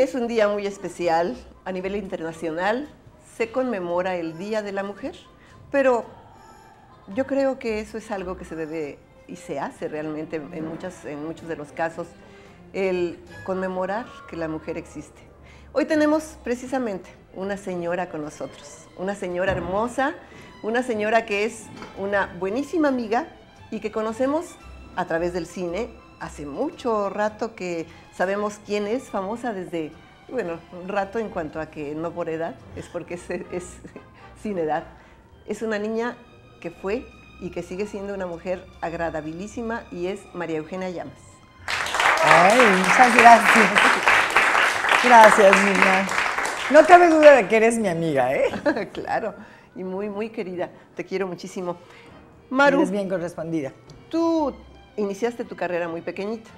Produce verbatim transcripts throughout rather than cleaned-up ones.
es un día muy especial. A nivel internacional se conmemora el Día de la Mujer, pero yo creo que eso es algo que se debe y se hace realmente en, muchas, en muchos de los casos, el conmemorar que la mujer existe. Hoy tenemos precisamente una señora con nosotros, una señora hermosa, una señora que es una buenísima amiga y que conocemos a través del cine. Hace mucho rato que sabemos quién es, famosa desde, bueno, un rato en cuanto a que no por edad, es porque es, es sin edad. Es una niña que fue y que sigue siendo una mujer agradabilísima y es María Eugenia Llamas. Ay, muchas gracias. Gracias, Nina. No cabe duda de que eres mi amiga, ¿eh? Claro, y muy, muy querida. Te quiero muchísimo. Maru, eres bien correspondida. Tú iniciaste tu carrera muy pequeñita,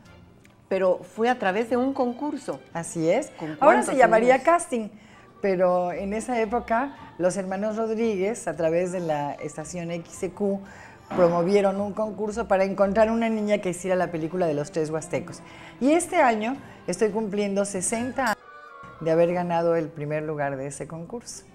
pero fue a través de un concurso. Así es. Ahora se llamaría años? casting, pero en esa época los hermanos Rodríguez, a través de la estación X C Q, promovieron un concurso para encontrar una niña que hiciera la película de Los Tres Huastecos. Y este año estoy cumpliendo sesenta años de haber ganado el primer lugar de ese concurso.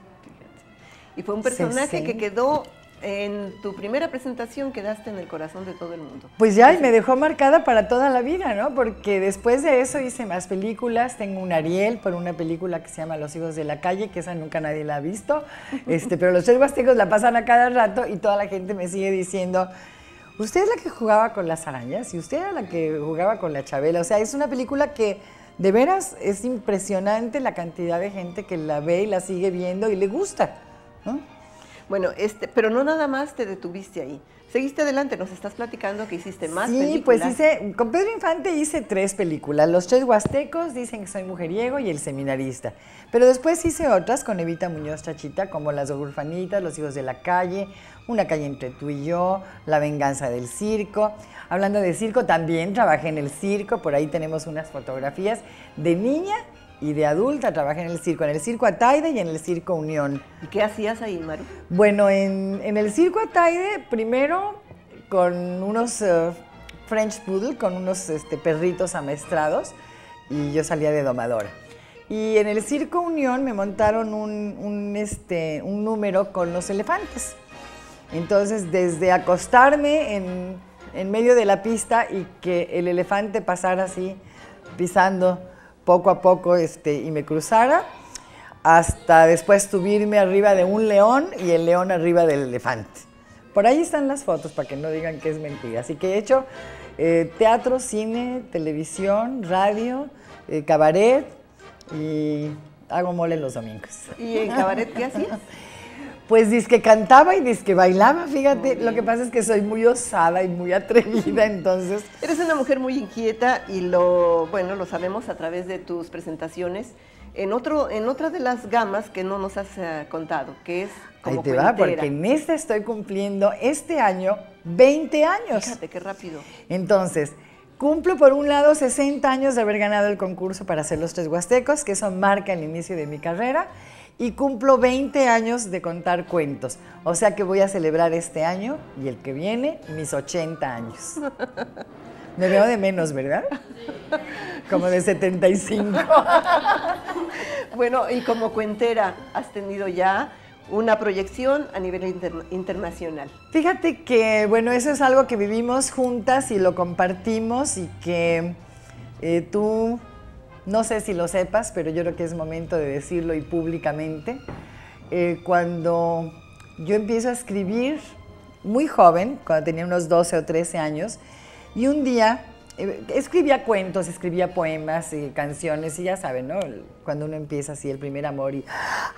Y fue un personaje sesenta. Que quedó... En tu primera presentación quedaste en el corazón de todo el mundo. Pues ya, y me dejó marcada para toda la vida, ¿no? Porque después de eso hice más películas. Tengo un Ariel por una película que se llama Los Hijos de la Calle, que esa nunca nadie la ha visto. Este, pero Los Tres Huastecos la pasan a cada rato y toda la gente me sigue diciendo, usted es la que jugaba con las arañas y usted era la que jugaba con la Chabela. O sea, es una película que de veras es impresionante la cantidad de gente que la ve y la sigue viendo y le gusta, ¿no? Bueno, este, pero no nada más te detuviste ahí. Seguiste adelante, nos estás platicando que hiciste más sí, películas. Sí, pues hice, con Pedro Infante hice tres películas. Los Tres Huastecos, Dicen que soy mujeriego y El Seminarista. Pero después hice otras con Evita Muñoz Chachita, como Las Orfanitas, Los Hijos de la Calle, Una calle entre tú y yo, La venganza del circo. Hablando de circo, también trabajé en el circo, por ahí tenemos unas fotografías de niña y de adulta. Trabajé en el circo, en el Circo Ataide y en el Circo Unión. ¿Y qué hacías ahí, Maru? Bueno, en, en el Circo Ataide, primero con unos uh, French Poodle, con unos este, perritos amestrados, y yo salía de domadora. Y en el Circo Unión me montaron un, un, este, un número con los elefantes. Entonces, desde acostarme en, en medio de la pista y que el elefante pasara así, pisando poco a poco este, y me cruzara, hasta después subirme arriba de un león y el león arriba del elefante. Por ahí están las fotos para que no digan que es mentira. Así que he hecho eh, teatro, cine, televisión, radio, eh, cabaret y hago mole los domingos. ¿Y en cabaret qué hacías? Pues dizque cantaba y dizque bailaba, fíjate. Lo que pasa es que soy muy osada y muy atrevida, entonces... Eres una mujer muy inquieta y lo, bueno, lo sabemos a través de tus presentaciones en, otro, en otra de las gamas que no nos has uh, contado, que es como Ahí te va, porque en esta estoy cumpliendo este año veinte años. Fíjate, qué rápido. Entonces, cumplo por un lado sesenta años de haber ganado el concurso para hacer Los Tres Huastecos, que eso marca el inicio de mi carrera, y cumplo veinte años de contar cuentos. O sea que voy a celebrar este año y el que viene mis ochenta años. Me veo de menos, ¿verdad? Como de setenta y cinco. Bueno, y como cuentera, has tenido ya una proyección a nivel inter internacional. Fíjate que, bueno, eso es algo que vivimos juntas y lo compartimos y que eh, tú... No sé si lo sepas, pero yo creo que es momento de decirlo y públicamente. Eh, cuando yo empiezo a escribir, muy joven, cuando tenía unos doce o trece años, y un día eh, escribía cuentos, escribía poemas y canciones, y ya saben, ¿no? Cuando uno empieza así, el primer amor, y,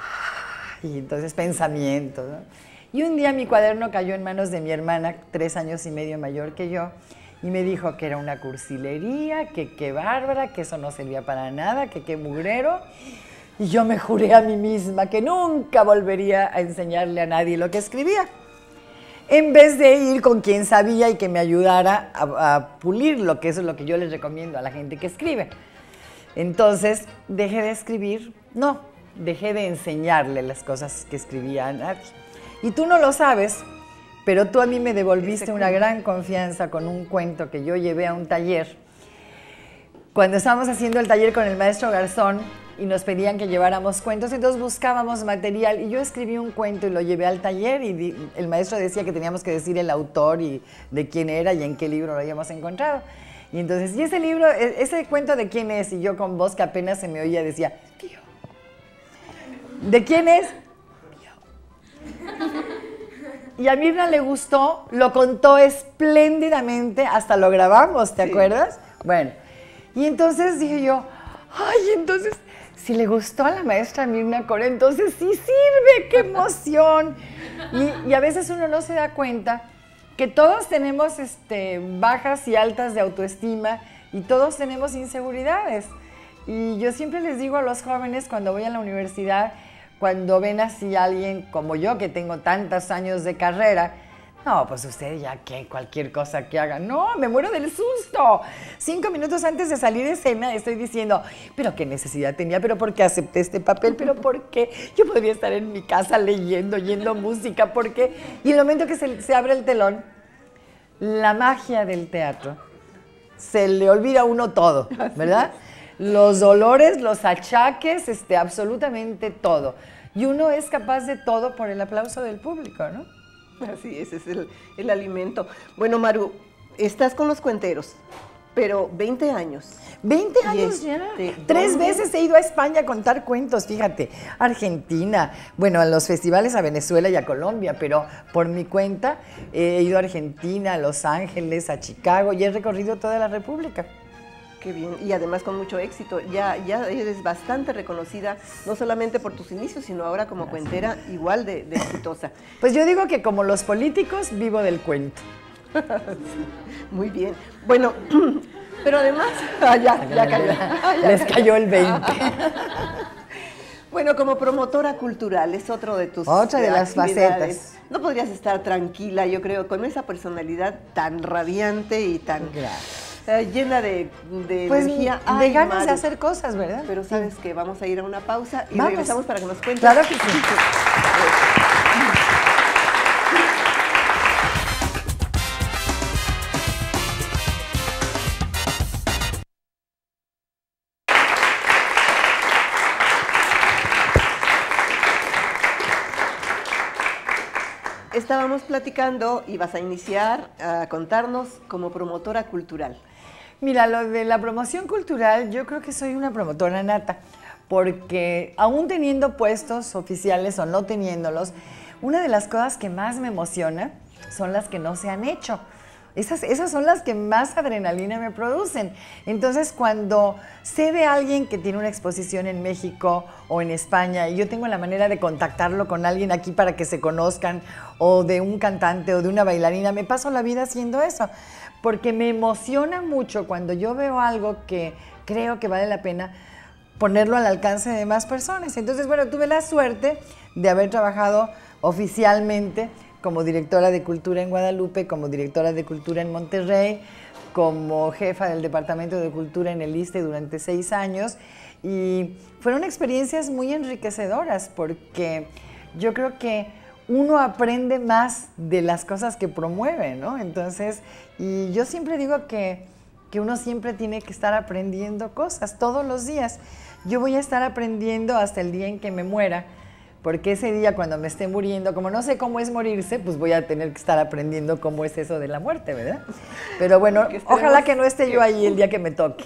y entonces pensamientos, ¿no? Y un día mi cuaderno cayó en manos de mi hermana, tres años y medio mayor que yo, y me dijo que era una cursilería, que qué bárbara, que eso no servía para nada, que qué mugrero. Y yo me juré a mí misma que nunca volvería a enseñarle a nadie lo que escribía, en vez de ir con quien sabía y que me ayudara a, a pulirlo, que eso es lo que yo les recomiendo a la gente que escribe. Entonces, dejé de escribir, no, dejé de enseñarle las cosas que escribía a nadie. Y tú no lo sabes, pero tú a mí me devolviste una gran confianza con un cuento que yo llevé a un taller cuando estábamos haciendo el taller con el maestro Garzón y nos pedían que lleváramos cuentos, entonces buscábamos material y yo escribí un cuento y lo llevé al taller y di, el maestro decía que teníamos que decir el autor y de quién era y en qué libro lo habíamos encontrado. Y entonces, ¿y ese libro, ese cuento de quién es? Y yo con voz que apenas se me oía decía, tío. ¿De quién es? Y a Mirna le gustó, lo contó espléndidamente, hasta lo grabamos, ¿te sí. acuerdas? Bueno, y entonces dije yo, ay, entonces, si le gustó a la maestra Mirna Cora, entonces sí sirve, qué emoción. Y, y a veces uno no se da cuenta que todos tenemos este, bajas y altas de autoestima y todos tenemos inseguridades. Y yo siempre les digo a los jóvenes cuando voy a la universidad, cuando ven así a alguien como yo, que tengo tantos años de carrera, no, pues usted ya que cualquier cosa que haga, no, me muero del susto. Cinco minutos antes de salir de escena estoy diciendo, pero qué necesidad tenía, pero por qué acepté este papel, pero por qué yo podría estar en mi casa leyendo, oyendo música, ¿por qué? Y en el momento que se, se abre el telón, la magia del teatro, se le olvida a uno todo, ¿verdad? Los dolores, los achaques, este, absolutamente todo. Y uno es capaz de todo por el aplauso del público, ¿no? Así es, es el, el alimento. Bueno, Maru, estás con los cuenteros, pero veinte años. veinte años este, ya. Tres ¿dónde? veces he ido a España a contar cuentos, fíjate. Argentina, bueno, a los festivales a Venezuela y a Colombia, pero por mi cuenta he ido a Argentina, a Los Ángeles, a Chicago y he recorrido toda la República. Qué bien, y además con mucho éxito. Ya, ya eres bastante reconocida, no solamente por tus inicios, sino ahora como Gracias. cuentera igual de, de exitosa. Pues yo digo que como los políticos, vivo del cuento. Sí, muy bien. Bueno, pero además... Ah, ya, ya cayó. Ah, ya Les cayó el veinte. Bueno, como promotora cultural, es otro de tus Otra de las facetas. No podrías estar tranquila, yo creo, con esa personalidad tan radiante y tan... Gracias. Eh, llena de, de pues, energía. Ay, de ganas Maru. de hacer cosas, ¿verdad? Pero sabes sí. que vamos a ir a una pausa y vamos. regresamos para que nos cuentes. Claro que sí. Estábamos platicando y vas a iniciar a contarnos como promotora cultural. Mira, lo de la promoción cultural, yo creo que soy una promotora nata, porque aún teniendo puestos oficiales o no teniéndolos, una de las cosas que más me emociona son las que no se han hecho. Esas, esas son las que más adrenalina me producen. Entonces, cuando sé de alguien que tiene una exposición en México o en España y yo tengo la manera de contactarlo con alguien aquí para que se conozcan, o de un cantante o de una bailarina, me paso la vida haciendo eso. Porque me emociona mucho cuando yo veo algo que creo que vale la pena ponerlo al alcance de más personas. Entonces, bueno, tuve la suerte de haber trabajado oficialmente como directora de cultura en Guadalupe, como directora de cultura en Monterrey, como jefa del departamento de cultura en el ISSSTE durante seis años. Y fueron experiencias muy enriquecedoras porque yo creo que uno aprende más de las cosas que promueve, ¿no? Entonces, y yo siempre digo que, que uno siempre tiene que estar aprendiendo cosas todos los días. Yo voy a estar aprendiendo hasta el día en que me muera, porque ese día cuando me esté muriendo, como no sé cómo es morirse, pues voy a tener que estar aprendiendo cómo es eso de la muerte, ¿verdad? Pero bueno, que ojalá que no esté yo ahí el día que me toque.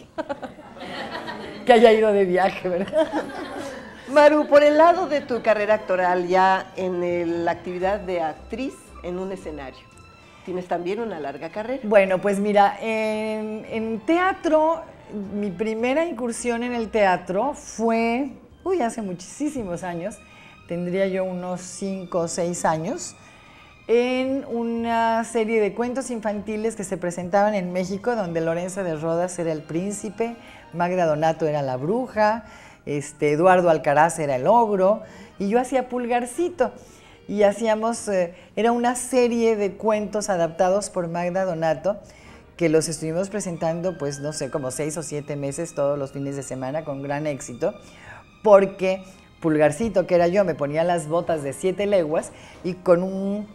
Que haya ido de viaje, ¿verdad? Maru, por el lado de tu carrera actoral, ya en el, la actividad de actriz en un escenario, tienes también una larga carrera. Bueno, pues mira, en, en teatro, mi primera incursión en el teatro fue, uy, hace muchísimos años, tendría yo unos cinco o seis años, en una serie de cuentos infantiles que se presentaban en México, donde Lorenzo de Rodas era el príncipe, Magda Donato era la bruja, Este, Eduardo Alcaraz era el ogro, y yo hacía Pulgarcito, y hacíamos, eh, era una serie de cuentos adaptados por Magda Donato, que los estuvimos presentando, pues, no sé, como seis o siete meses todos los fines de semana, con gran éxito, porque Pulgarcito, que era yo, me ponía las botas de siete leguas, y con un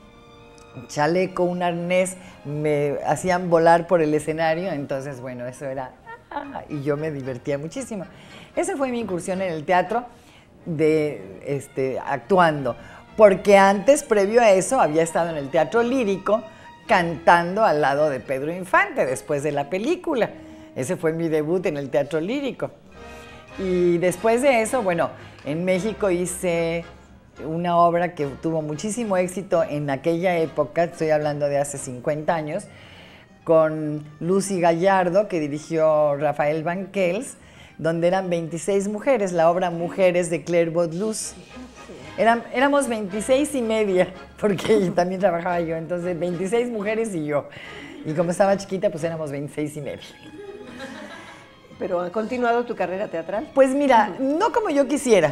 chaleco, un arnés, me hacían volar por el escenario, entonces, bueno, eso era y yo me divertía muchísimo. Esa fue mi incursión en el teatro, de este, actuando, porque antes, previo a eso, había estado en el Teatro Lírico cantando al lado de Pedro Infante, después de la película. Ese fue mi debut en el Teatro Lírico. Y después de eso, bueno, en México hice una obra que tuvo muchísimo éxito en aquella época, estoy hablando de hace cincuenta años, con Lucy Gallardo, que dirigió Rafael Banquels, donde eran veintiséis mujeres, la obra Mujeres de Claire Baudeluz. Eran, éramos veintiséis y media, porque también trabajaba yo, entonces veintiséis mujeres y yo. Y como estaba chiquita, pues éramos veintiséis y media. ¿Pero ha continuado tu carrera teatral? Pues mira, no como yo quisiera,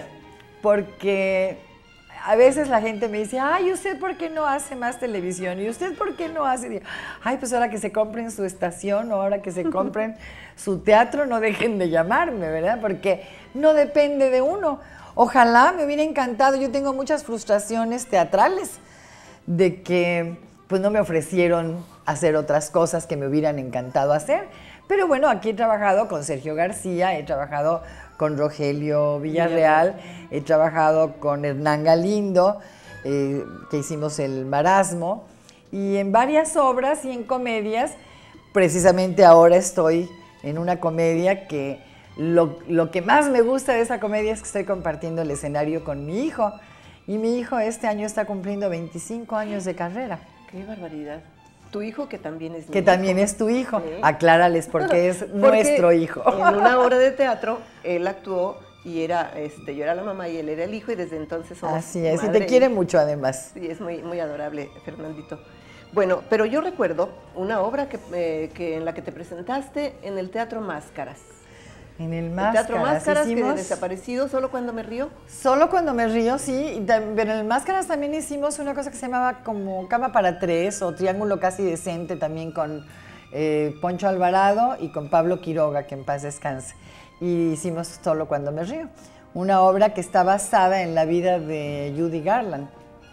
porque a veces la gente me dice, ay, ¿usted por qué no hace más televisión? ¿Y usted por qué no hace? Ay, pues ahora que se compren su estación o ahora que se compren su teatro, no dejen de llamarme, ¿verdad? Porque no depende de uno. Ojalá, me hubiera encantado. Yo tengo muchas frustraciones teatrales de que pues no me ofrecieron hacer otras cosas que me hubieran encantado hacer. Pero bueno, aquí he trabajado con Sergio García, he trabajado con Rogelio Villarreal, he trabajado con Hernán Galindo, eh, que hicimos El Marasmo, y en varias obras y en comedias. Precisamente ahora estoy en una comedia que lo, lo que más me gusta de esa comedia es que estoy compartiendo el escenario con mi hijo, y mi hijo este año está cumpliendo veinticinco años de carrera. ¡Qué barbaridad! Tu hijo, que también es mi Que hijo. también es tu hijo. Sí. Aclárales porque es porque nuestro hijo. En una obra de teatro, él actuó y era, este, yo era la mamá y él era el hijo, y desde entonces somos Así es, madre y te quiere mucho además. Sí, es muy, muy adorable, Fernandito. Bueno, pero yo recuerdo una obra que, eh, que en la que te presentaste en el Teatro Máscaras. En el Máscaras. El Teatro Máscaras, hicimos... que desaparecido, ¿Solo cuando me río? Solo cuando me río, sí. Pero en el Máscaras también hicimos una cosa que se llamaba como Cama para Tres o Triángulo Casi Decente, también con eh, Poncho Alvarado y con Pablo Quiroga, que en paz descanse. Y hicimos Solo cuando me río, una obra que está basada en la vida de Judy Garland.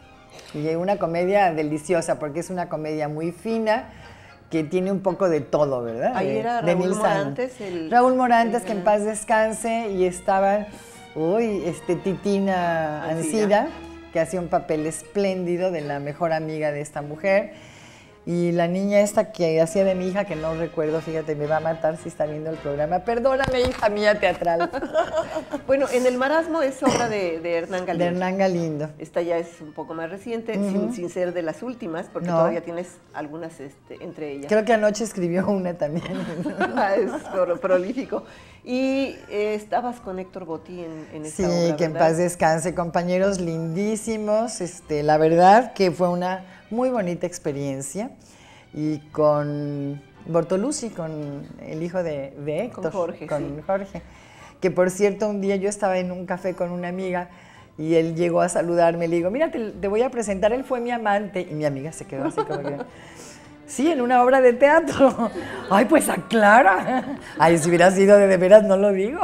Y una comedia deliciosa, porque es una comedia muy fina, que tiene un poco de todo, ¿verdad? Ahí de, era de Raúl Morantes. El, Raúl Morantes, el, que en paz descanse, y estaba, uy, este, Titina Ancira, que hacía un papel espléndido de la mejor amiga de esta mujer. Y la niña esta que hacía de mi hija, que no recuerdo, fíjate, me va a matar si está viendo el programa. Perdóname, hija mía teatral. Bueno, en El Marasmo es obra de, de Hernán Galindo. De Hernán Galindo. Esta ya es un poco más reciente, uh-huh. sin, sin ser de las últimas, porque no. todavía tienes algunas este, entre ellas. Creo que anoche escribió una también. Es pro, prolífico. Y eh, estabas con Héctor Botti en, en esta sí, obra, Sí, que en ¿verdad? paz descanse, compañeros lindísimos. Este, la verdad que fue una muy bonita experiencia, y con Bortolucci, con el hijo de, de Héctor, con Jorge, con sí. Jorge, que por cierto un día yo estaba en un café con una amiga y él llegó a saludarme, le digo, mira, te, te voy a presentar, él fue mi amante, y mi amiga se quedó así como que, sí, en una obra de teatro. Ay, pues aclara. Ay, si hubiera sido de de veras, no lo digo.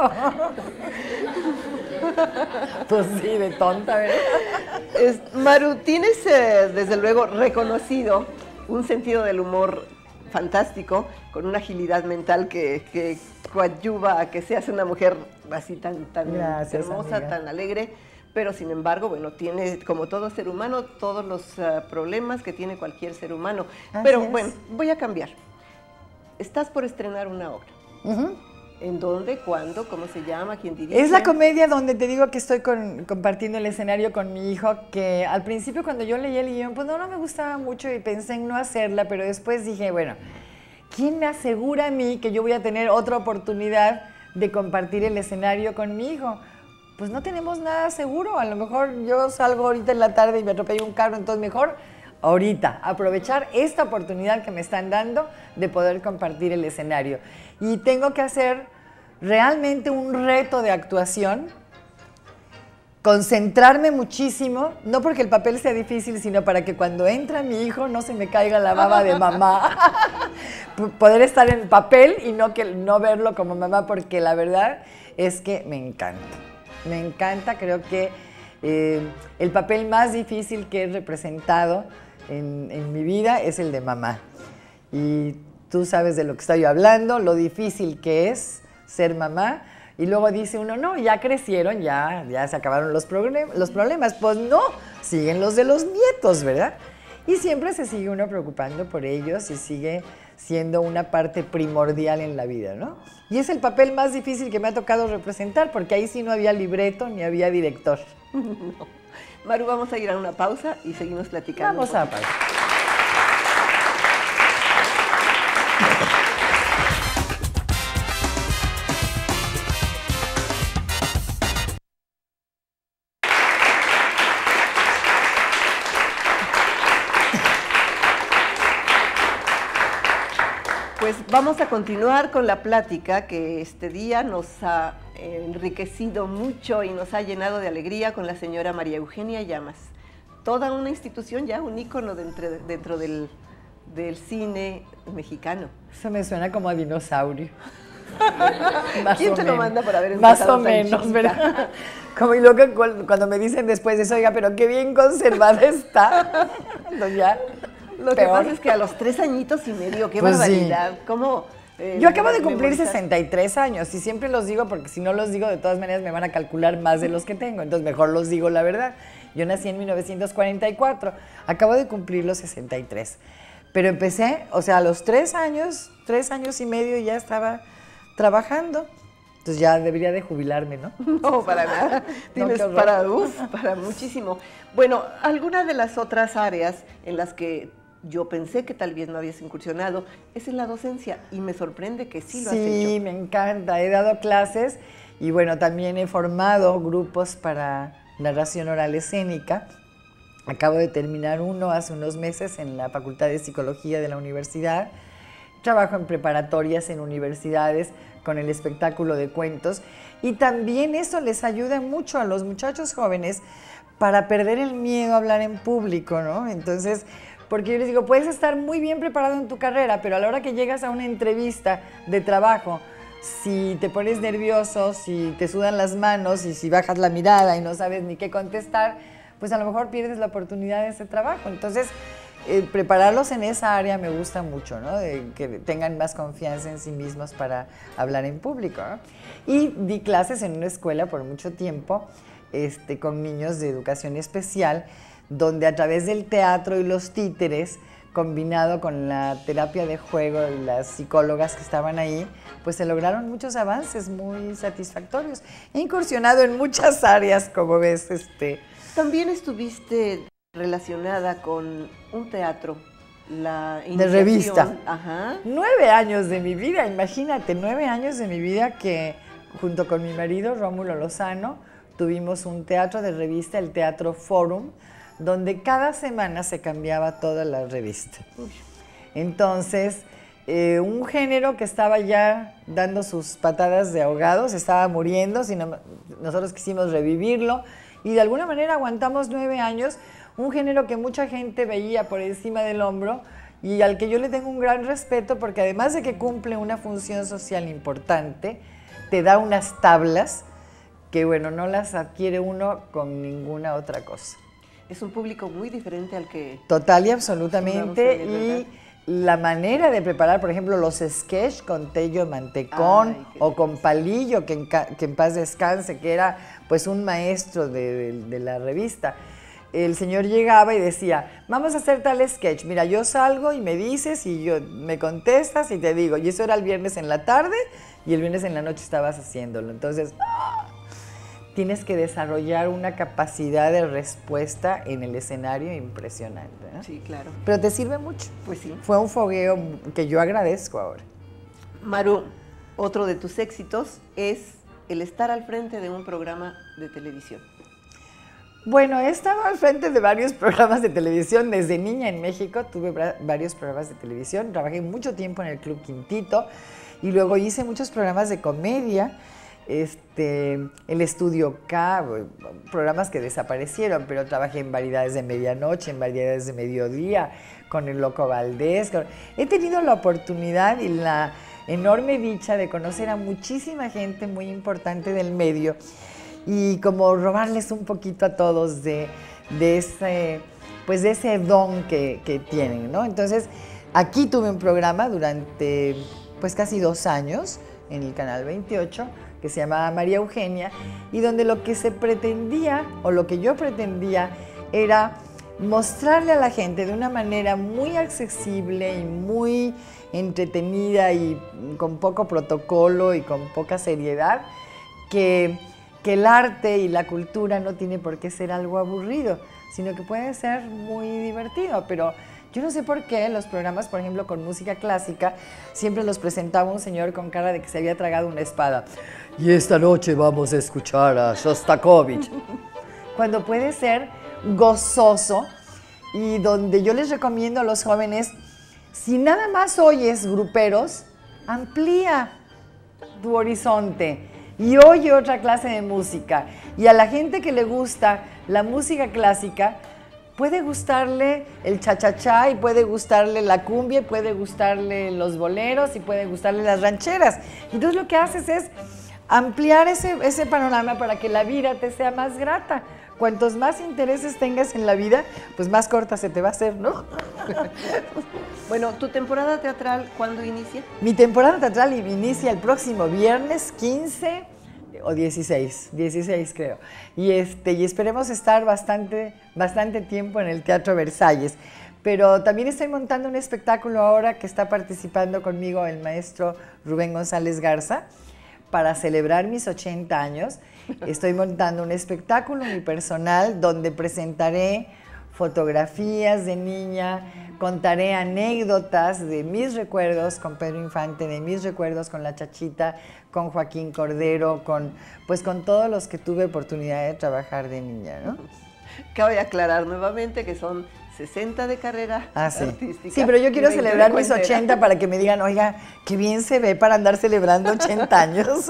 Pues sí, de tonta, ¿verdad? Es, Maru, tienes eh, desde luego reconocido un sentido del humor fantástico, con una agilidad mental que, que coadyuva a que seas una mujer así tan, tan Gracias, hermosa, amiga. tan alegre, pero sin embargo, bueno, tiene, como todo ser humano, todos los uh, problemas que tiene cualquier ser humano. Así pero es. bueno, voy a cambiar. Estás por estrenar una obra. Uh-huh. ¿En dónde? ¿Cuándo? ¿Cómo se llama? ¿Quién dirige? Es la comedia donde te digo que estoy con, compartiendo el escenario con mi hijo, que al principio cuando yo leí el guión, pues no, no me gustaba mucho y pensé en no hacerla, pero después dije, bueno, ¿quién me asegura a mí que yo voy a tener otra oportunidad de compartir el escenario con mi hijo? Pues no tenemos nada seguro, a lo mejor yo salgo ahorita en la tarde y me atropello un carro, entonces mejor ahorita aprovechar esta oportunidad que me están dando de poder compartir el escenario. Y tengo que hacer realmente un reto de actuación, concentrarme muchísimo, no porque el papel sea difícil, sino para que cuando entra mi hijo no se me caiga la baba de mamá. Poder estar en papel y no, que, no verlo como mamá, porque la verdad es que me encanta. Me encanta, creo que eh, el papel más difícil que he representado en, en mi vida es el de mamá. Y tú sabes de lo que estoy hablando, lo difícil que es ser mamá. Y luego dice uno, no, ya crecieron, ya, ya se acabaron los, los problemas. Pues no, siguen los de los nietos, ¿verdad? Y siempre se sigue uno preocupando por ellos y sigue siendo una parte primordial en la vida, ¿no? Y es el papel más difícil que me ha tocado representar, porque ahí sí no había libreto ni había director. No. Maru, vamos a ir a una pausa y seguimos platicando. Vamos a pausa. Pues vamos a continuar con la plática que este día nos ha enriquecido mucho y nos ha llenado de alegría con la señora María Eugenia Llamas. Toda una institución ya, un ícono dentro, dentro del, del cine mexicano. Eso me suena como a dinosaurio. ¿Quién te lo manda por haber empezado? Más o tan menos, chiquita? ¿verdad? Como y luego cuando me dicen después de eso, oiga, pero qué bien conservada está. No, ya. Lo que pasa es que a los tres añitos y medio, qué pues barbaridad. Sí. ¿Cómo, eh, Yo acabo de cumplir memorizar? sesenta y tres años y siempre los digo porque si no los digo de todas maneras me van a calcular más de los que tengo, entonces mejor los digo la verdad. Yo nací en mil novecientos cuarenta y cuatro, acabo de cumplir los sesenta y tres, pero empecé, o sea, a los tres años, tres años y medio ya estaba trabajando. Entonces ya debería de jubilarme, ¿no? No, para nada. Tienes No, para, uf, para muchísimo. Bueno, alguna de las otras áreas en las que yo pensé que tal vez no habías incursionado es en la docencia y me sorprende que sí lo has hecho. Sí, me encanta. He dado clases y bueno, también he formado grupos para narración oral escénica. Acabo de terminar uno hace unos meses en la Facultad de Psicología de la universidad. Trabajo en preparatorias en universidades con el espectáculo de cuentos y también eso les ayuda mucho a los muchachos jóvenes para perder el miedo a hablar en público, ¿no? Entonces, porque yo les digo, puedes estar muy bien preparado en tu carrera, pero a la hora que llegas a una entrevista de trabajo, si te pones nervioso, si te sudan las manos y si bajas la mirada y no sabes ni qué contestar, pues a lo mejor pierdes la oportunidad de ese trabajo. Entonces, eh, prepararlos en esa área me gusta mucho, ¿no? De que tengan más confianza en sí mismos para hablar en público, ¿no? Y di clases en una escuela por mucho tiempo este, con niños de educación especial, donde a través del teatro y los títeres, combinado con la terapia de juego y las psicólogas que estaban ahí, pues se lograron muchos avances muy satisfactorios. He incursionado en muchas áreas, como ves. Este. También estuviste relacionada con un teatro, la de revista. Ajá. Nueve años de mi vida, imagínate, nueve años de mi vida que junto con mi marido, Rómulo Lozano, tuvimos un teatro de revista, el Teatro Forum, donde cada semana se cambiaba toda la revista. Uy. Entonces, eh, un género que estaba ya dando sus patadas de ahogado, se estaba muriendo, sino nosotros quisimos revivirlo y de alguna manera aguantamos nueve años, un género que mucha gente veía por encima del hombro y al que yo le tengo un gran respeto porque además de que cumple una función social importante, te da unas tablas que, bueno, no las adquiere uno con ninguna otra cosa. Es un público muy diferente al que... Total y absolutamente, y la manera de preparar, por ejemplo, los sketch con Tello Mantecón Ay, o con Palillo, que en, que en paz descanse, que era pues un maestro de, de, de la revista. El señor llegaba y decía, vamos a hacer tal sketch, mira, yo salgo y me dices y yo me contestas y te digo, y eso era el viernes en la tarde y el viernes en la noche estabas haciéndolo. Entonces, tienes que desarrollar una capacidad de respuesta en el escenario impresionante, ¿no? Sí, claro. Pero te sirve mucho. Pues sí. Fue un fogueo que yo agradezco ahora. Maru, otro de tus éxitos es el estar al frente de un programa de televisión. Bueno, he estado al frente de varios programas de televisión. Desde niña en México tuve varios programas de televisión. Trabajé mucho tiempo en el Club Quintito y luego hice muchos programas de comedia. Este, el Estudio K, programas que desaparecieron, pero trabajé en Variedades de Medianoche, en Variedades de Mediodía, con el Loco Valdés. He tenido la oportunidad y la enorme dicha de conocer a muchísima gente muy importante del medio y como robarles un poquito a todos de, de, ese, pues de ese don que, que tienen, ¿no? Entonces, Aquí tuve un programa durante pues casi dos años en el Canal veintiocho que se llamaba María Eugenia y donde lo que se pretendía o lo que yo pretendía era mostrarle a la gente de una manera muy accesible y muy entretenida y con poco protocolo y con poca seriedad que, que el arte y la cultura no tiene por qué ser algo aburrido, sino que puede ser muy divertido, pero yo no sé por qué los programas, por ejemplo, con música clásica, siempre los presentaba un señor con cara de que se había tragado una espada. Y esta noche vamos a escuchar a Shostakovich. Cuando puede ser gozoso y donde yo les recomiendo a los jóvenes, si nada más oyes gruperos, amplía tu horizonte y oye otra clase de música. Y a la gente que le gusta la música clásica, puede gustarle el cha-cha-cha y puede gustarle la cumbia y puede gustarle los boleros y puede gustarle las rancheras. Entonces lo que haces es ampliar ese, ese panorama para que la vida te sea más grata. Cuantos más intereses tengas en la vida, pues más corta se te va a hacer, ¿no? Bueno, ¿tu temporada teatral cuándo inicia? Mi temporada teatral inicia el próximo viernes quince o dieciséis, dieciséis creo. Y, este, y esperemos estar bastante, bastante tiempo en el Teatro Versalles. Pero también estoy montando un espectáculo ahora que está participando conmigo el maestro Rubén González Garza para celebrar mis ochenta años. Estoy montando un espectáculo unipersonal donde presentaré fotografías de niña, contaré anécdotas de mis recuerdos con Pedro Infante, de mis recuerdos con La Chachita, con Joaquín Cordero, con, pues con todos los que tuve oportunidad de trabajar de niña, ¿no? Cabe aclarar nuevamente que son sesenta de carrera ah, sí. artística. Sí, pero yo quiero celebrar mis ochenta para que me digan, oiga, qué bien se ve para andar celebrando ochenta años.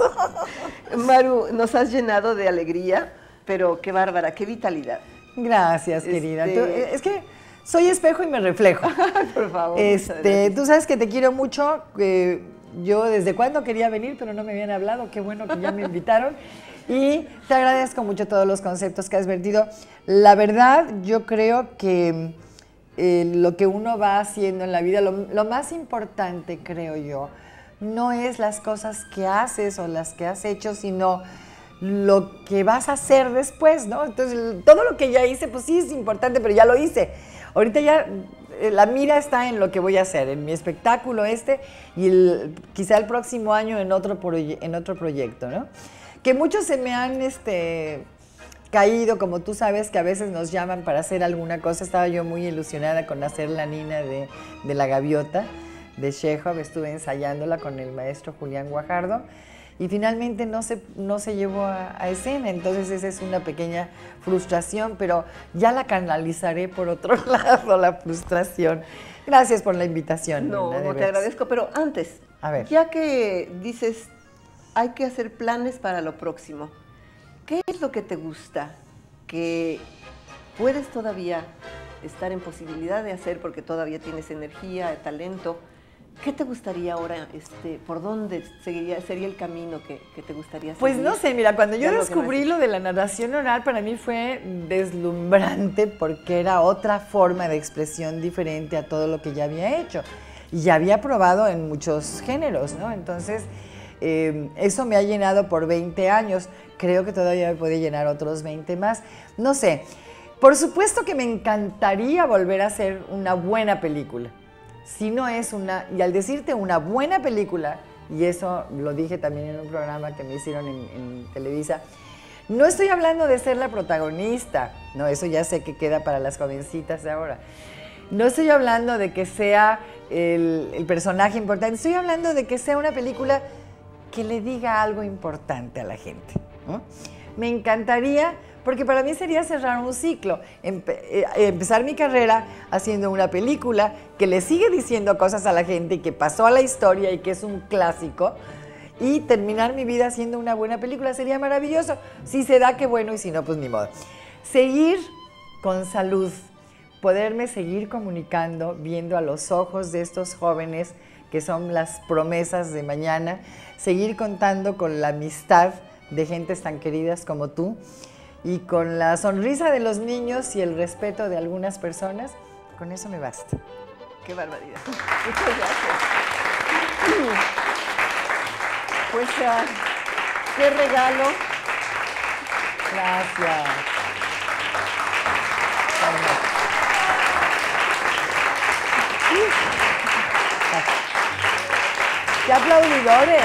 Maru, nos has llenado de alegría, pero qué bárbara, qué vitalidad. Gracias, querida. Este... Tú, es que soy espejo y me reflejo. Por favor. Este, tú sabes que te quiero mucho. Eh, yo desde cuándo quería venir, pero no me habían hablado. Qué bueno que ya me invitaron. Y te agradezco mucho todos los conceptos que has vertido. La verdad, yo creo que eh, lo que uno va haciendo en la vida, lo, lo más importante, creo yo, no es las cosas que haces o las que has hecho, sino lo que vas a hacer después, ¿no? Entonces, todo lo que ya hice, pues sí es importante, pero ya lo hice. Ahorita ya eh, la mira está en lo que voy a hacer, en mi espectáculo este y el, quizá el próximo año en otro, en otro proyecto, ¿no? Que muchos se me han este, caído, como tú sabes, que a veces nos llaman para hacer alguna cosa. Estaba yo muy ilusionada con hacer La Nina de, de la Gaviota, de Chekhov. Estuve ensayándola con el maestro Julián Guajardo y finalmente no se, no se llevó a, a escena. Entonces esa es una pequeña frustración, pero ya la canalizaré por otro lado, la frustración. Gracias por la invitación. No, Nina, no te agradezco, pero antes, a ver. Ya que dices, hay que hacer planes para lo próximo, ¿qué es lo que te gusta que puedes todavía estar en posibilidad de hacer porque todavía tienes energía, talento? ¿Qué te gustaría ahora, este, por dónde seguiría, sería el camino que, que te gustaría seguir? Pues no sé, mira, cuando yo Ya descubrí lo de la narración oral, para mí fue deslumbrante porque era otra forma de expresión diferente a todo lo que ya había hecho. Y ya había probado en muchos géneros, ¿no? Entonces, eh, eso me ha llenado por veinte años. Creo que todavía me puede llenar otros veinte más. No sé, por supuesto que me encantaría volver a hacer una buena película. Si no es una, y al decirte una buena película, y eso lo dije también en un programa que me hicieron en, en Televisa, no estoy hablando de ser la protagonista, no, eso ya sé que queda para las jovencitas de ahora. No estoy hablando de que sea el, el personaje importante, estoy hablando de que sea una película que le diga algo importante a la gente, ¿no? Me encantaría, porque para mí sería cerrar un ciclo, empe eh, empezar mi carrera haciendo una película que le sigue diciendo cosas a la gente y que pasó a la historia y que es un clásico, y terminar mi vida haciendo una buena película sería maravilloso. Si se da, qué bueno, y si no, pues ni modo. Seguir con salud, poderme seguir comunicando, viendo a los ojos de estos jóvenes que son las promesas de mañana, seguir contando con la amistad de gentes tan queridas como tú, y con la sonrisa de los niños y el respeto de algunas personas, con eso me basta. Qué barbaridad. Muchas gracias. Pues, uh, qué regalo. Gracias. ¡Qué aplaudidores!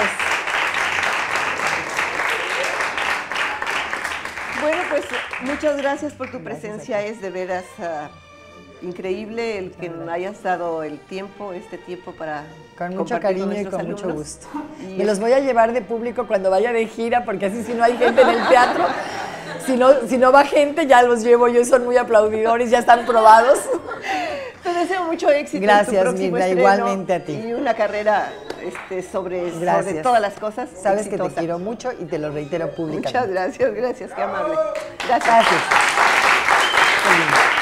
Bueno, pues muchas gracias por tu Gracias presencia. Es de veras uh, increíble el que me hayas dado el tiempo, este tiempo para Con mucho compartir cariño y nuestros con mucho alumnos. gusto. Y Me los voy a llevar de público cuando vaya de gira, porque así si no hay gente en el teatro, si no, si no va gente, ya los llevo yo, son muy aplaudidores, ya están probados. Te deseo mucho éxito. Gracias, en tu próximo Mirna, estreno igualmente a ti. Y una carrera este, sobre, sobre Gracias. todas las cosas. Sabes que exitosa. te quiero mucho y te lo reitero públicamente. Muchas gracias, gracias, qué amable. Gracias. Gracias. Qué lindo.